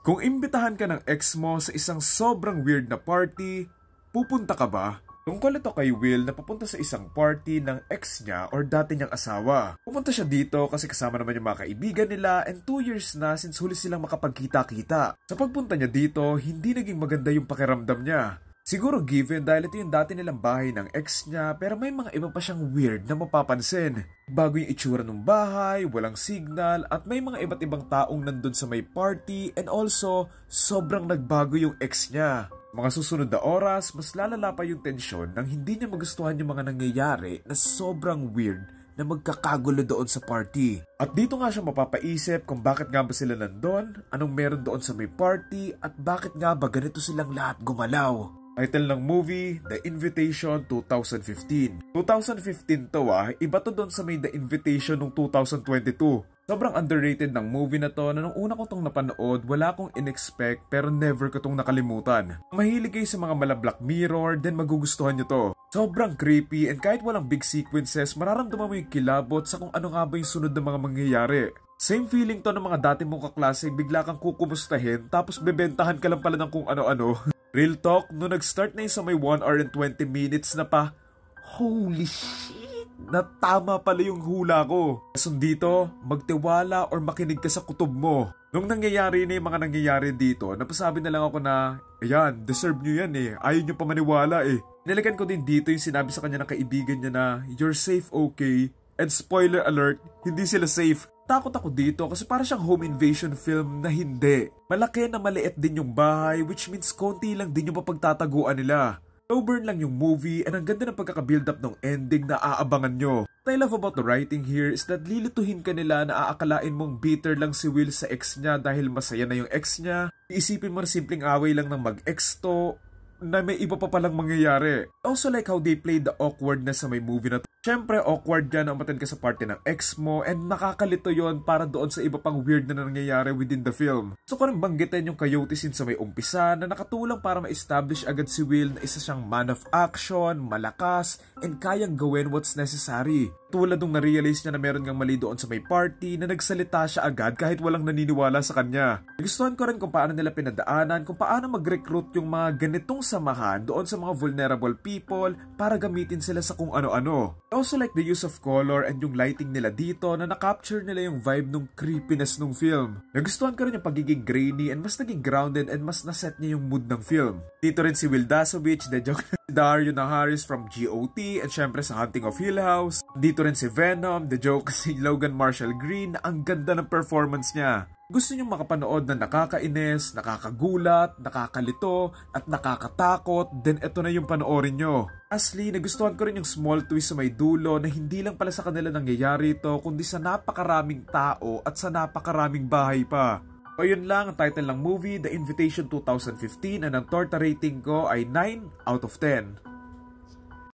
Kung imbitahan ka ng ex mo sa isang sobrang weird na party, pupunta ka ba? Tungkol ito kay Will na papunta sa isang party ng ex niya or dati niyang asawa. Pupunta siya dito kasi kasama naman yung mga kaibigan nila and 2 years na since huli silang makapagkita-kita. Sa pagpunta niya dito, hindi naging maganda yung pakiramdam niya. Siguro given dahil ito yung dati nilang bahay ng ex niya pero may mga iba pa siyang weird na mapapansin. Bago yung itsura ng bahay, walang signal at may mga iba't ibang taong nandun sa may party and also sobrang nagbago yung ex niya. Mga susunod na oras, mas lalala pa yung tensyon nang hindi niya magustuhan yung mga nangyayari na sobrang weird na magkakagulo doon sa party. At dito nga siya mapapaisip kung bakit nga ba sila nandun, anong meron doon sa may party at bakit nga ba ganito silang lahat gumalaw. Title ng movie, The Invitation 2015. 2015 to iba to doon sa may The Invitation noong 2022. Sobrang underrated ng movie na to na nung una ko tong napanood, wala akong in-expect pero never ko tong nakalimutan. Mahilig kayo sa mga mala Black Mirror, then magugustuhan nyo to. Sobrang creepy and kahit walang big sequences, mararamdaman mo yung kilabot sa kung ano nga ba yung sunod na mga mangyayari. Same feeling to ng mga dati mong kaklase, bigla kang kukumustahin tapos bebentahan ka lang pala ng kung ano-ano. Real talk, nung nag-start na yung sa may 1 hour and 20 minutes na pa, holy shit, natama pala yung hula ko. So dito, magtiwala or makinig ka sa kutob mo. Nung nangyayari na yung mga nangyayari dito, napasabi na lang ako na, ayan, deserve nyo yan ayaw nyo pa maniwala Nilikan ko din dito yung sinabi sa kanya ng kaibigan niya na, you're safe okay, and spoiler alert, hindi sila safe. Takot ako dito kasi para siyang home invasion film na hindi. Malaki na maliit din yung bahay which means konti lang din yung mapagtataguan nila. Slow burn lang yung movie and ang ganda ng pagkaka-build up ng ending na aabangan nyo. What I love about the writing here is that lilituhin ka nila na aakalain mong bitter lang si Will sa ex niya dahil masaya na yung ex niya. Iisipin mo na simpleng away lang ng mag-ex to na may iba pa palang mangyayari. Also like how they played the awkwardness sa may movie na to. Siyempre, awkward yan ang umattend ka sa party ng ex mo and nakakalito yon para doon sa iba pang weird na nangyayari within the film. So ko rin banggitin yung coyote scene sa may umpisa na nakatulong para ma-establish agad si Will na isa siyang man of action, malakas, and kayang gawin what's necessary. Tulad nung na-realize niya na meron ngang mali doon sa may party na nagsalita siya agad kahit walang naniniwala sa kanya. Nagustuhan ko rin kung paano nila pinadaanan, kung paano mag-recruit yung mga ganitong samahan doon sa mga vulnerable people para gamitin sila sa kung ano-ano. I also like the use of color and yung lighting nila dito na na-capture nila yung vibe nung creepiness nung film. Nagustuhan ko rin yung pagiging grainy and mas naging grounded and mas naset niya yung mood ng film. Dito rin si Will Dasovich, the joke Dario Naharis from GOT and syempre sa Hunting of Hill House. Dito rin si Venom, the joke si Logan Marshall Green na ang ganda ng performance niya. Gusto nyo makapanood na nakakainis, nakakagulat, nakakalito, at nakakatakot, then eto na yung panoorin nyo. Lastly, nagustuhan ko rin yung small twist sa may dulo na hindi lang pala sa kanila nangyayari ito, kundi sa napakaraming tao at sa napakaraming bahay pa. O yun lang ang title ng movie, The Invitation 2015, and ang torta rating ko ay 9 out of 10.